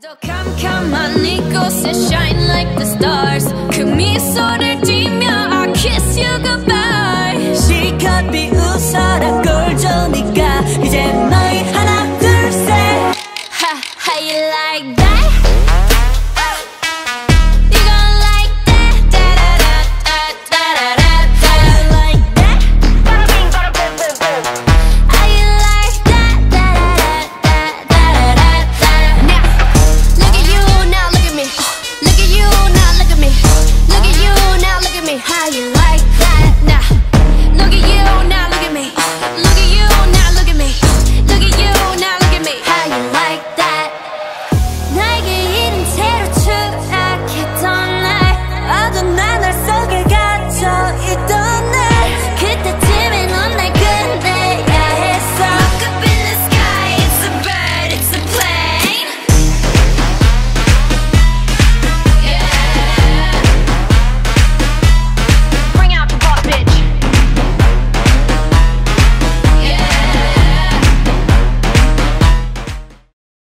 더 캄캄한 이곳에 shine like the stars 그 미소를 띠며 I kiss you goodbye